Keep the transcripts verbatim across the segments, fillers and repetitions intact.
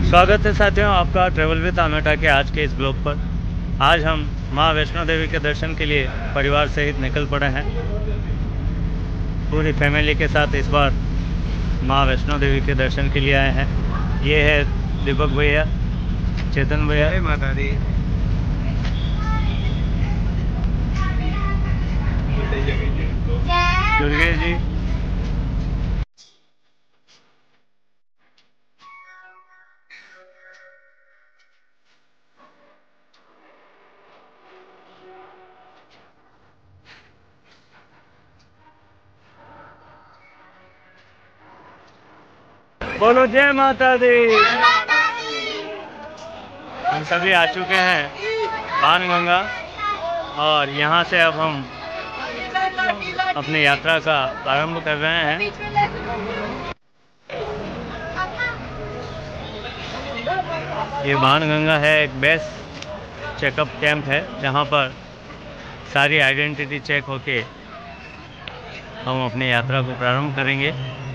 स्वागत है साथियों आपका ट्रैवल विद आमेटा के आज के इस ब्लॉग पर। आज हम माँ वैष्णो देवी के दर्शन के लिए परिवार सहित निकल पड़े हैं। पूरी फैमिली के साथ इस बार माँ वैष्णो देवी के दर्शन के लिए आए हैं। ये है दीपक भैया, चेतन भैया, माता दी, दुर्गे जी, बोलो जय माता दी। हम सभी आ चुके हैं बाणगंगा और यहाँ से अब हम अपनी यात्रा का प्रारंभ कर रहे हैं। ये बाणगंगा है, एक बेस्ट चेकअप कैंप है जहाँ पर सारी आइडेंटिटी चेक होके हम अपनी यात्रा को प्रारंभ करेंगे।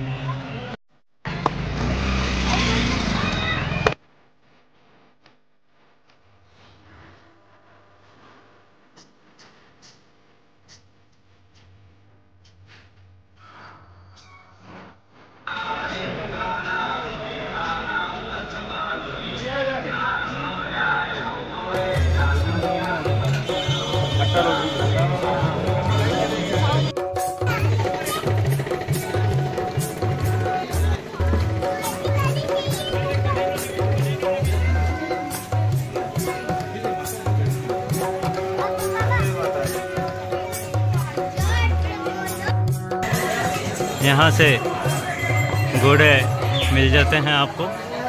यहाँ से घोड़े मिल जाते हैं आपको।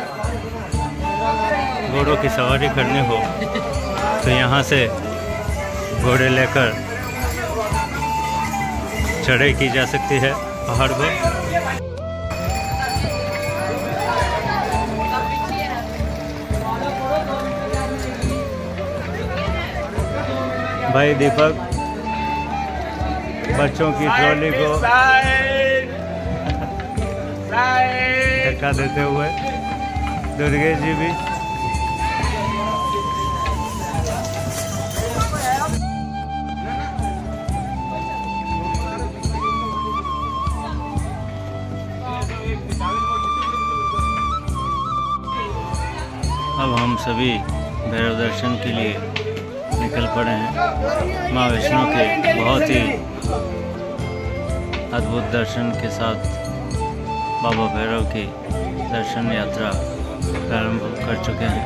घोड़ों की सवारी करनी हो तो यहाँ से घोड़े लेकर चढ़ाई की जा सकती है पहाड़ पर। भाई दीपक बच्चों की ट्रॉली को धक्का देते हुए, दुर्गे जी भी। अब हम सभी भैरव दर्शन के लिए निकल पड़े हैं। माँ वैष्णो के बहुत ही अद्भुत दर्शन के साथ बाबा भैरव की दर्शन यात्रा प्रारंभ कर चुके हैं।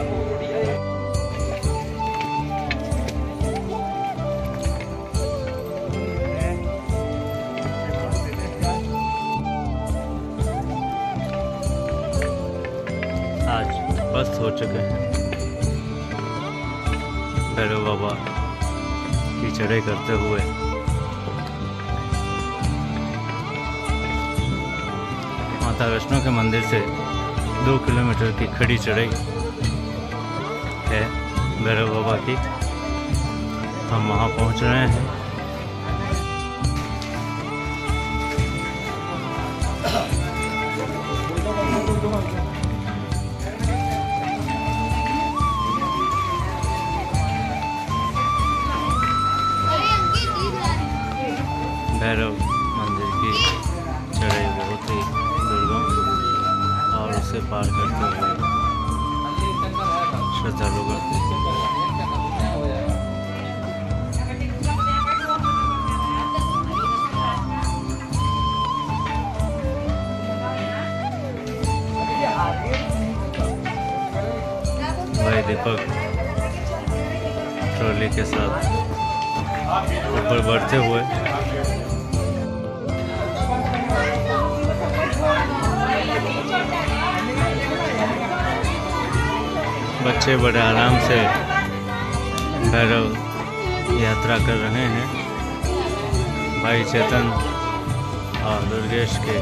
आज स्वस्थ हो चुके हैं। भैरव बाबा की चढ़ाई करते हुए माता वैष्णो के मंदिर से दो किलोमीटर की खड़ी चढ़ाई है भैरव बाबा की। हम वहाँ पहुँच रहे हैं। भैरव मंदिर की चढ़ाई बहुत ही दुर्गम और उसे पार करते हुए श्रद्धालुगण भाई दीपक ट्रॉली के साथ ऊपर बढ़ते हुए बच्चे बड़े आराम से भैरव यात्रा कर रहे हैं। भाई चेतन और दुर्गेश के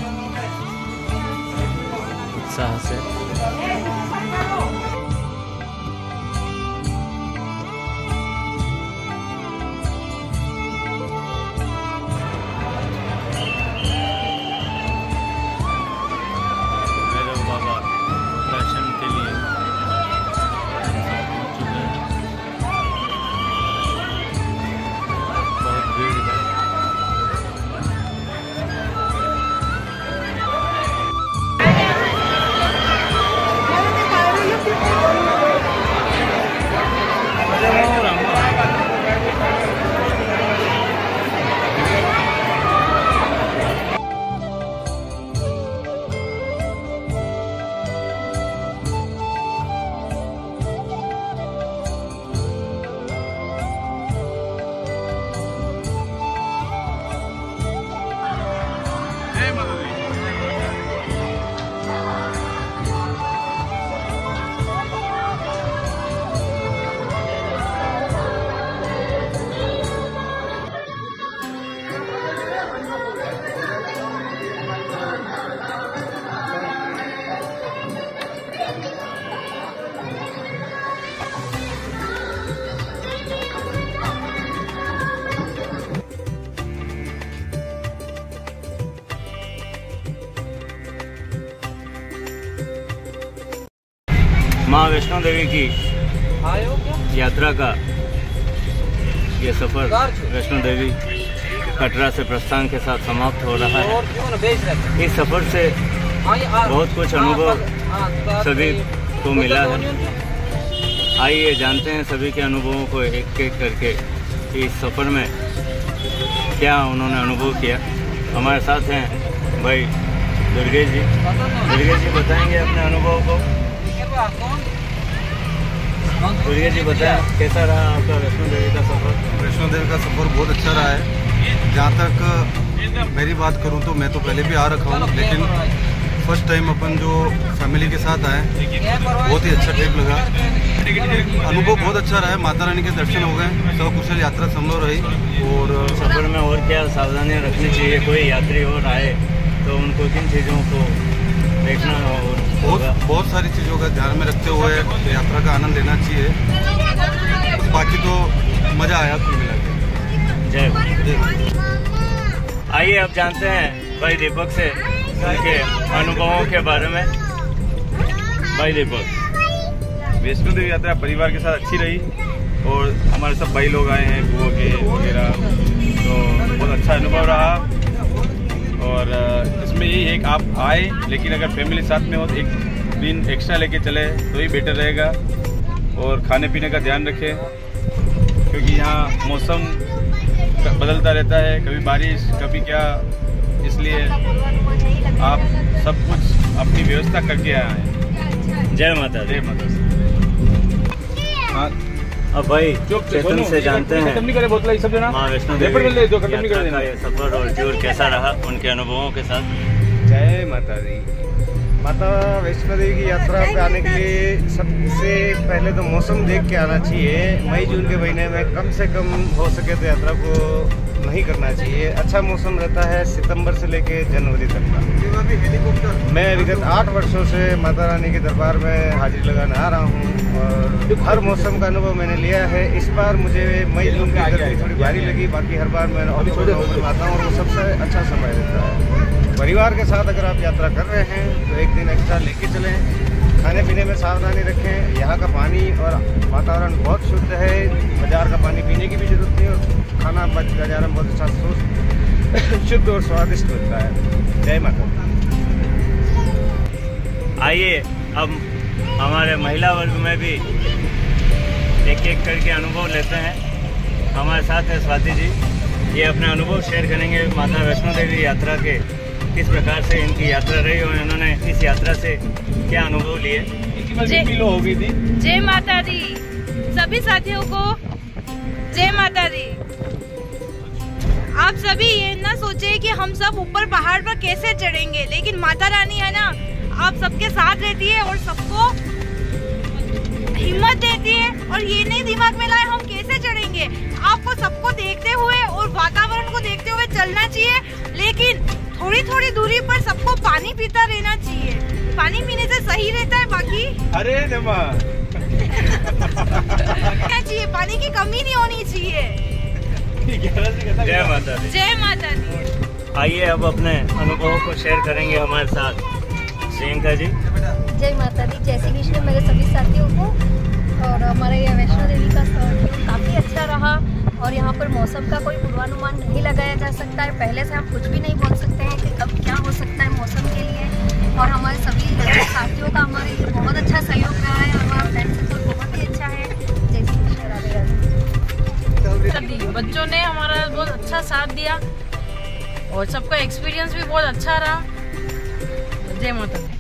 उत्साह से भैरव बाबा दर्शन माँ वैष्णो देवी की यात्रा का ये सफ़र वैष्णो देवी कटरा से प्रस्थान के साथ समाप्त हो रहा है। इस सफ़र से बहुत कुछ अनुभव सभी को मिला है। आइए जानते हैं सभी के अनुभवों को एक एक करके कि इस सफ़र में क्या उन्होंने अनुभव किया। हमारे साथ हैं भाई दुर्गेश जी। दुर्गेश जी बताएंगे अपने अनुभव को। दुर्गेश जी बताएं कैसा रहा आपका वैष्णो देवी का सफ़र। वैष्णो देवी का सफ़र बहुत अच्छा रहा है। जहाँ तक मेरी बात करूँ तो मैं तो पहले भी आ रखा हूँ, लेकिन फर्स्ट टाइम अपन जो फैमिली के साथ आए बहुत ही अच्छा ट्रिप लगा। अनुभव बहुत अच्छा रहा है। माता रानी के दर्शन हो गए, सब कुशल यात्रा संभव रही। और सफ़र में और क्या सावधानियाँ रखनी चाहिए, कोई यात्री और आए तो उनको किन चीज़ों को देखना और बहुत बहुत सारी चीज़ों का ध्यान में रखते हुए यात्रा का आनंद लेना चाहिए। बाकी तो मज़ा आया कुल मिला के। जय। आइए अब जानते हैं भाई दीपक से उनके अनुभवों के बारे में। भाई दीपक। वैष्णो देवी यात्रा परिवार के साथ अच्छी रही और हमारे सब भाई लोग आए हैं, बुआ के वगैरह, तो बहुत अच्छा अनुभव रहा। और इसमें यही है कि आप आए, लेकिन अगर फैमिली साथ में हो तो एक दिन एक्स्ट्रा लेके चले तो ही बेटर रहेगा। और खाने पीने का ध्यान रखें क्योंकि यहाँ मौसम बदलता रहता है, कभी बारिश कभी क्या, इसलिए आप सब कुछ अपनी व्यवस्था करके आए हैं। जय माता जय माता। हाँ अब भाई चेतन से जानते हैं माँ वैष्णो देवी यात्रा का ये सफर और टूर कैसा रहा, उनके अनुभवों के साथ। जय माता दी। माता वैष्णो देवी की यात्रा पे आने के लिए सबसे पहले तो मौसम देख के आना चाहिए। मई जून के महीने में कम से कम हो सके तो यात्रा को नहीं करना चाहिए। अच्छा मौसम रहता है सितंबर से लेके जनवरी तक का। मैं विगत आठ वर्षों से माता रानी के दरबार में हाजिरी लगाने आ रहा हूँ और हर मौसम का अनुभव मैंने लिया है। इस बार मुझे मई जून की गर्मी थोड़ी भारी लगी, बाकी हर बार मैं अक्टूबर नवंबर में आता हूँ और वो सबसे अच्छा समय रहता है। परिवार के साथ अगर आप यात्रा कर रहे हैं तो एक दिन एक्स्ट्रा लेके चलें। खाने पीने में सावधानी रखें। यहाँ का पानी और वातावरण बहुत शुद्ध है, बाजार का पानी पीने की भी जरूरत नहीं और खाना बाजार में बहुत अच्छा शुद्ध और स्वादिष्ट होता है। जय माता। आइए अब हमारे महिला वर्ग में भी एक एक करके अनुभव लेते हैं। हमारे साथ है स्वाति जी, ये अपने अनुभव शेयर करेंगे माता वैष्णो देवी यात्रा के, किस प्रकार से इनकी यात्रा रही और इन्होंने इस यात्रा से क्या अनुभव लिए। किलो हो गई थी। जय माता दी। सभी साथियों को जय माता दी। आप सभी ये ना सोचे कि हम सब ऊपर पहाड़ पर कैसे चढ़ेंगे, लेकिन माता रानी है ना, आप सबके साथ रहती है और सबको हिम्मत देती है। और ये नहीं दिमाग में लाए हम कैसे चढ़ेंगे, आपको सबको देखते हुए और वातावरण को देखते हुए चलना चाहिए, लेकिन थोड़ी थोड़ी दूरी पर सबको पानी पीता रहना चाहिए। पानी पीने से सही रहता है। बाकी अरे नमा क्या चाहिए, पानी की कमी नहीं होनी चाहिए। जय माता दी। जय माता दी। आइए अब अपने अनुभवों को शेयर करेंगे हमारे साथ प्रियंका जी। जय माता दी। जय श्री कृष्ण मेरे सभी साथियों को। और हमारे यहाँ वैष्णो देवी का सफर काफ़ी अच्छा रहा और यहाँ पर मौसम का कोई पूर्वानुमान नहीं लगाया जा सकता है। पहले से हम कुछ भी नहीं बोल सकते हैं कि कब क्या हो सकता है मौसम के लिए। और हमारे सभी साथियों का हमारे लिए बहुत अच्छा सहयोग रहा है और हमारा फ्रेंड सपोर्ट बहुत ही अच्छा है। जय श्री कृष्ण। राधे राधे। बच्चों ने हमारा बहुत अच्छा साथ दिया और सबका एक्सपीरियंस भी बहुत अच्छा रहा। जय माता दी।